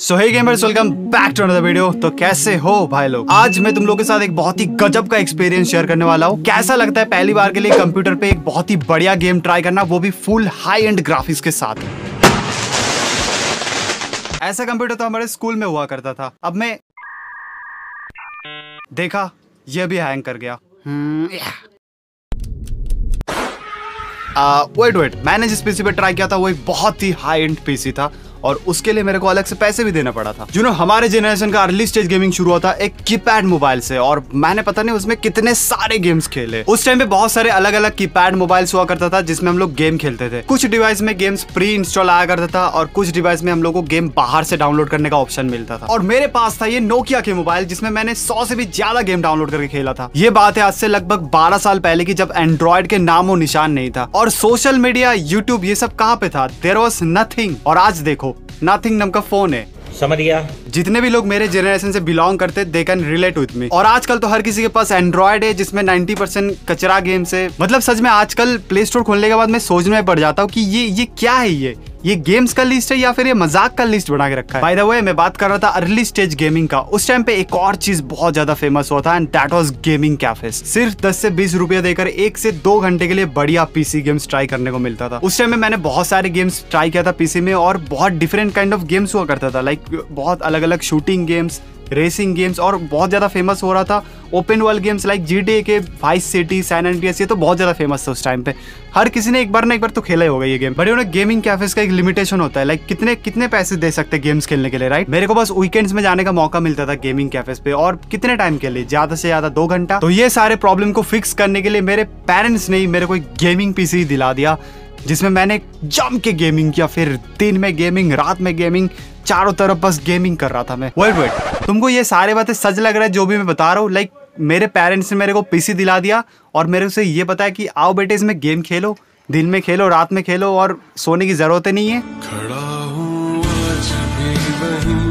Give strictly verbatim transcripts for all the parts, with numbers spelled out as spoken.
So hey gamers, welcome back to another video. तो कैसे हो भाई लोग? आज मैं तुम लोगों के साथ एक बहुत ही गजब का एक्सपीरियंस शेयर करने वाला हूँ। कैसा लगता है पहली बार के लिए कंप्यूटर पे एक बहुत ही बढ़िया गेम ट्राई करना, वो भी फुल हाई एंड ग्राफिक्स के साथ। ऐसा कंप्यूटर तो हमारे स्कूल में हुआ करता था। अब मैं देखा ये भी हैंग कर गया। वेट वेट मैंने जिस पीसी पे ट्राई किया था वो एक बहुत ही हाई एंड पीसी था और उसके लिए मेरे को अलग से पैसे भी देना पड़ा था। यू नो, हमारे जनरेशन का अर्ली स्टेज गेमिंग शुरू होता एक कीपैड मोबाइल से, और मैंने पता नहीं उसमें कितने सारे गेम्स खेले। उस टाइम पे बहुत सारे अलग अलग कीपैड मोबाइल्स हुआ करता था जिसमें हम लोग गेम खेलते थे। कुछ डिवाइस में गेम्स प्री इंस्टॉल आया करता था और कुछ डिवाइस में हम लोग को गेम बाहर से डाउनलोड करने का ऑप्शन मिलता था। और मेरे पास था ये नोकिया के मोबाइल जिसमें मैंने सौ से भी ज्यादा गेम डाउनलोड करके खेला था। ये बात है आज से लगभग बारह साल पहले की, जब एंड्रॉइड के नामो निशान नहीं था और सोशल मीडिया, यूट्यूब, ये सब कहाँ पे था? There was nothing. और आज देखो नथिंग नाम का फोन है। समझ गया। जितने भी लोग मेरे जनरेशन से बिलोंग करते they can relate with me. और आजकल तो हर किसी के पास एंड्रॉइड है जिसमें नब्बे परसेंट कचरा गेम्स है। मतलब सच में आजकल प्ले स्टोर खोलने के बाद मैं सोचने में पड़ जाता हूँ कि ये ये क्या है, ये ये गेम्स का लिस्ट है या फिर ये मजाक का लिस्ट बना के रखा है। बाय द वे मैं बात कर रहा था अर्ली स्टेज गेमिंग का। उस टाइम पे एक और चीज बहुत ज्यादा फेमस हुआ था and that was gaming cafes. सिर्फ दस से बीस रुपया देकर एक से दो घंटे के लिए बढ़िया पीसी गेम्स ट्राई करने को मिलता था। उस टाइम में मैंने बहुत सारे गेम्स ट्राई किया था पीसी में और बहुत डिफरेंट काइंड ऑफ गेम्स हुआ करता था। लाइक बहुत अलग अलग शूटिंग गेम्स, रेसिंग गेम्स, और बहुत ज्यादा फेमस हो रहा था open world games like GTA के वाइस सिटी, सैन एंड्रियास। ये तो बहुत ज्यादा फेमस था उस टाइम पे। हर किसी ने एक बार ना एक बार तो खेला ही होगा ये गेम। बट उन्हें गेमिंग कैफेस का एक लिमिटेशन होता है, लाइक कितने कितने पैसे दे सकते गेम्स खेलने के लिए, राइट? मेरे को बस वीकेंड्स में जाने का मौका मिलता था गेमिंग कैफेस पे, और कितने टाइम के लिए? ज्यादा से ज्यादा दो घंटा। तो ये सारे प्रॉब्लम को फिक्स करने के लिए मेरे पेरेंट्स ने मेरे को एक गेमिंग पीसी दिला दिया जिसमें मैंने जम के गेमिंग किया। फिर दिन में गेमिंग, रात में गेमिंग, चारों तरफ बस गेमिंग कर रहा था मैं। वेट वेट तुमको ये सारे बातें सच लग रहा है जो भी मैं बता रहा हूँ? लाइक मेरे पेरेंट्स ने मेरे को पीसी दिला दिया और मेरे से ये बताया कि आओ बेटे इसमें गेम खेलो, दिन में खेलो, रात में खेलो, और सोने की जरूरत नहीं है। खड़ा हूँ आज भी वहीं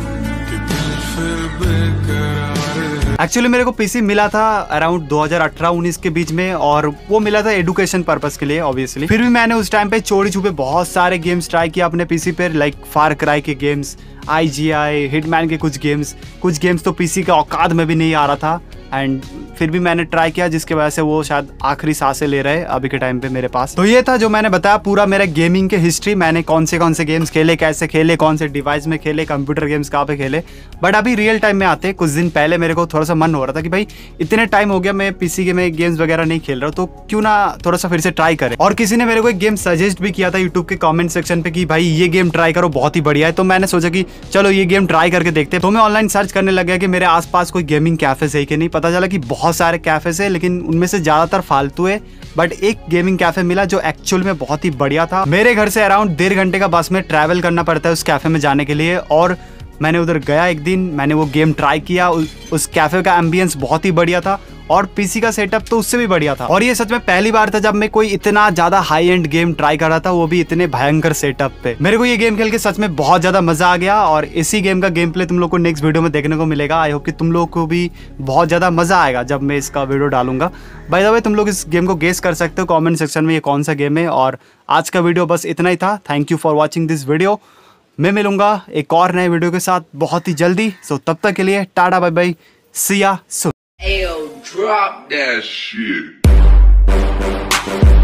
कि दिल फिर बेकरार। एक्चुअली मेरे को पीसी मिला था अराउंड दो हज़ार अठारह उन्नीस के बीच में, और वो मिला था एडुकेशन पर्पस के लिए ऑब्वियसली। फिर भी मैंने उस टाइम पे चोरी छुपे बहुत सारे गेम्स ट्राई किया अपने पीसी पे, लाइक फार क्राई के games, I G I, Hitman के कुछ गेम्स। कुछ गेम्स तो पीसी का औकात में भी नहीं आ रहा था एंड फिर भी मैंने ट्राई किया, जिसके वजह से वो शायद आखिरी सांसें ले रहे हैं अभी के टाइम पे मेरे पास। तो ये था जो मैंने बताया पूरा मेरा गेमिंग के हिस्ट्री। मैंने कौन से कौन से गेम्स खेले, कैसे खेले, कौन से डिवाइस में खेले, कंप्यूटर गेम्स कहाँ पे खेले। बट अभी रियल टाइम में आते, कुछ दिन पहले मेरे को थोड़ा सा मन हो रहा था कि भाई इतने टाइम हो गया मैं पीसी में गेम्स वगैरह नहीं खेल रहा हूँ, तो क्यों ना थोड़ा सा फिर से ट्राई करें। और किसी ने मेरे को एक गेम सजेस्ट भी किया था यूट्यूब के कॉमेंट सेक्शन पे कि भाई ये गेम ट्राई करो, बहुत ही बढ़िया है। तो मैंने सोचा कि चलो ये गेम ट्राई करके देखते हैं। तो मैं ऑनलाइन सर्च करने लग गया कि मेरे आसपास कोई गेमिंग कैफेस है कि नहीं। पता चला कि बहुत सारे कैफेस है लेकिन उनमें से ज्यादातर फालतू है। बट एक गेमिंग कैफे मिला जो एक्चुअल में बहुत ही बढ़िया था। मेरे घर से अराउंड डेढ़ घंटे का बस में ट्रैवल करना पड़ता है उस कैफे में जाने के लिए, और मैंने उधर गया एक दिन, मैंने वो गेम ट्राई किया। उस कैफे का एम्बियंस बहुत ही बढ़िया था और पीसी का सेटअप तो उससे भी बढ़िया था। और ये सच में पहली बार था जब मैं कोई इतना ज्यादा हाई एंड गेम ट्राई कर रहा था, वो भी इतने भयंकर सेटअप पे। मेरे को ये गेम खेल के सच में बहुत ज्यादा मजा आ गया और इसी गेम का गेम प्ले तुम लोग को नेक्स्ट वीडियो में देखने को मिलेगा। आई होप कि तुम लोग को भी बहुत ज्यादा मजा आएगा जब मैं इसका वीडियो डालूंगा। बाय द वे तुम लोग इस गेम को गेस कर सकते हो कॉमेंट सेक्शन में ये कौन सा गेम है। और आज का वीडियो बस इतना ही था। Thank you for watching this video. मैं मिलूंगा एक और नए वीडियो के साथ बहुत ही जल्दी। सो तब तक के लिए टाटा बाय बाय, सी या सून। Ayo, drop that shit.